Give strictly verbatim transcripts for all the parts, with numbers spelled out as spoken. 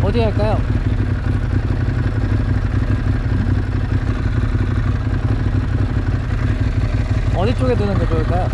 어디 할까요? 어디 쪽에 두는 게 좋을까요?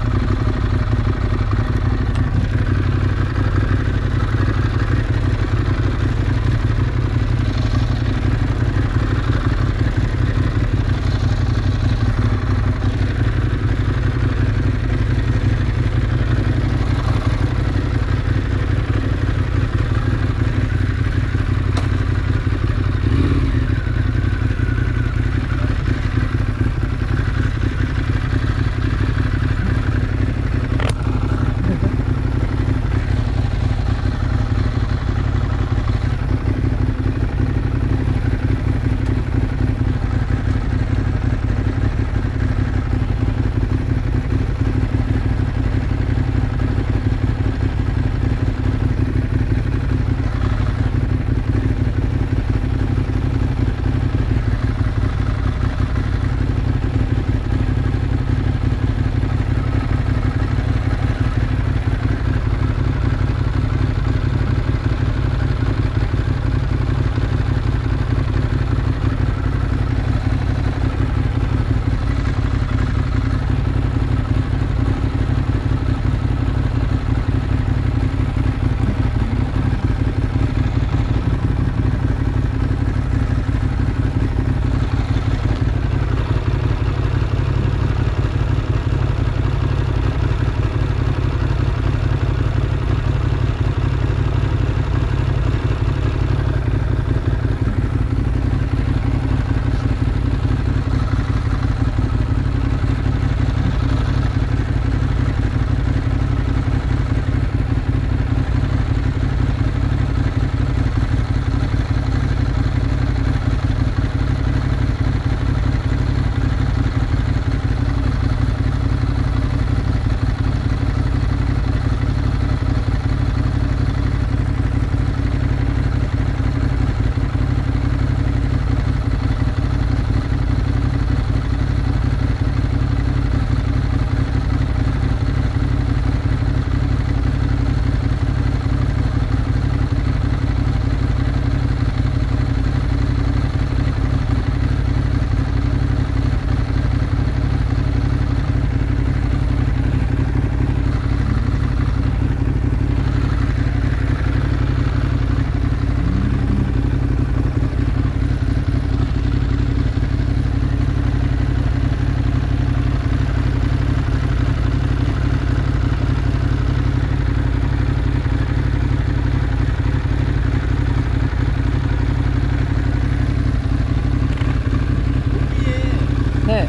네.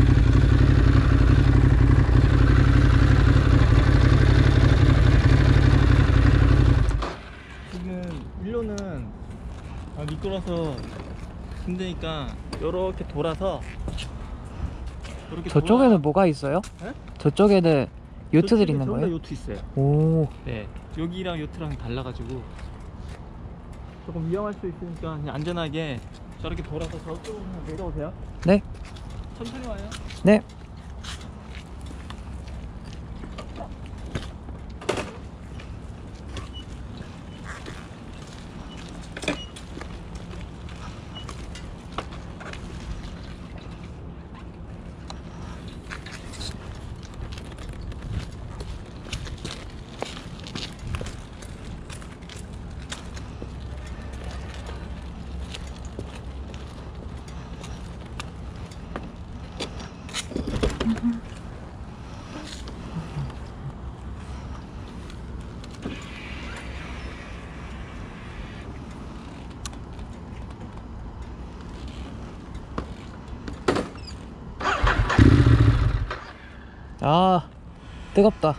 지금 일로는 아, 미끄러서 힘드니까 이렇게 돌아서 이렇게 저쪽에는 돌아... 뭐가 있어요? 네? 저쪽에는 요트들 있는 전부 다 거예요? 요트 있어요. 오. 네, 여기랑 요트랑 달라가지고 조금 위험할 수 있으니까 그냥 안전하게 저렇게 돌아서 저쪽으로 내려오세요. 네. 천천히 와요. 네. 아, 뜨겁다.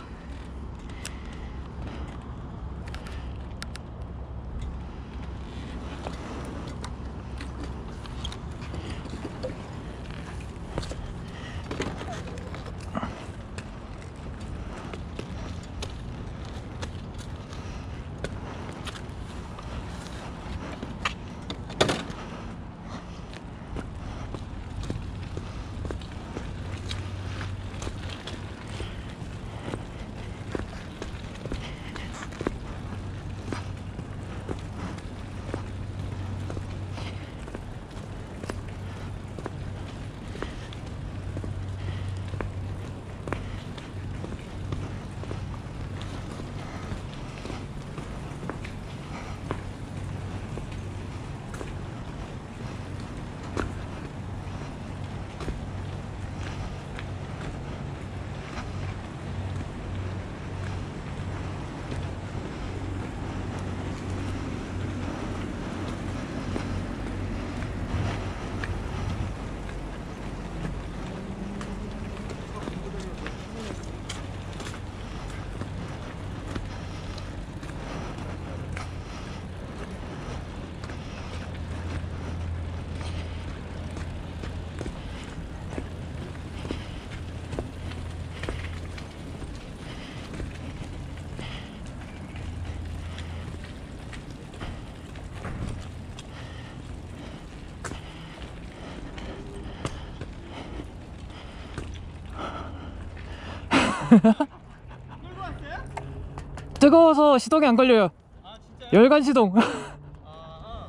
끌고 왔어요? 뜨거워서 시동이 안 걸려요. 아 진짜요? 열간 시동. 아, 아.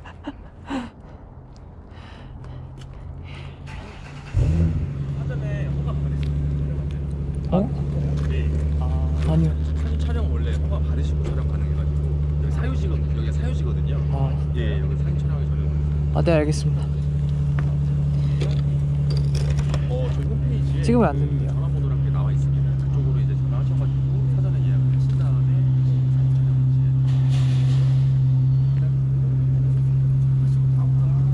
사전에 허가 받으시고 촬영하세요? 어? 네. 아, 아니요. 사진 촬영 원래 허가 받으시고 촬영 가능해가지고 여기 사유지거든요. 여기가 사유지거든요. 아, 예, 여기 사진 촬영하기 전에 아, 네, 알겠습니다. 어 저희 홈페이지에 지금은 안 그 되는데요. 전화번호랑 게 나와 있습니다. 그쪽으로 이제 전화하셔가지고 사전에 예약을 하신 다음에 사진 촬영 이제 다음부터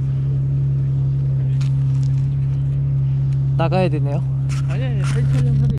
부탁드리겠습니다. 나가야 되네요. 아니 아니 사진 촬영 하는